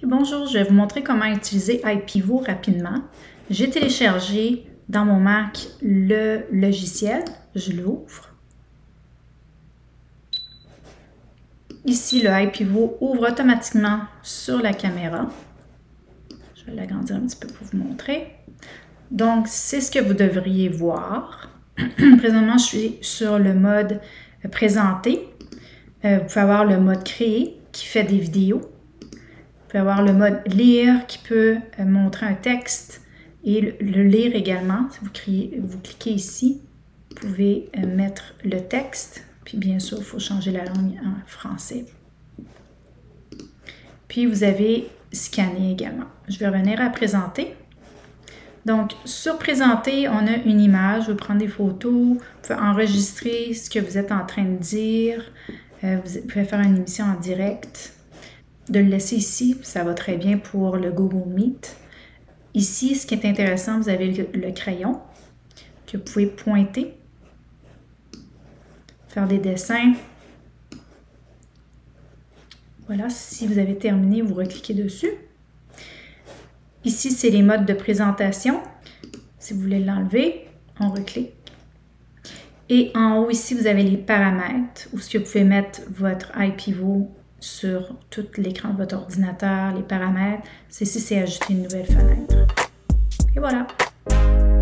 Bonjour, je vais vous montrer comment utiliser iPivot rapidement. J'ai téléchargé dans mon Mac le logiciel. Je l'ouvre. Ici, le iPivot ouvre automatiquement sur la caméra. Je vais l'agrandir un petit peu pour vous montrer. Donc, c'est ce que vous devriez voir. Présentement, je suis sur le mode présenter. Vous pouvez avoir le mode créer qui fait des vidéos. Vous pouvez avoir le mode lire qui peut montrer un texte et le lire également. Si vous cliquez ici, vous pouvez mettre le texte. Puis bien sûr, il faut changer la langue en français. Puis vous avez scanner également. Je vais revenir à présenter. Donc, sur présenter, on a une image. Vous pouvez prendre des photos, vous pouvez enregistrer ce que vous êtes en train de dire. Vous pouvez faire une émission en direct. De le laisser ici, ça va très bien pour le Google Meet. Ici, ce qui est intéressant, vous avez le crayon que vous pouvez pointer, faire des dessins. Voilà, si vous avez terminé, vous recliquez dessus. Ici, c'est les modes de présentation. Si vous voulez l'enlever, on reclique. Et en haut, ici, vous avez les paramètres où vous pouvez mettre votre iPivot sur tout l'écran de votre ordinateur, les paramètres. Ceci, c'est ajouter une nouvelle fenêtre. Et voilà!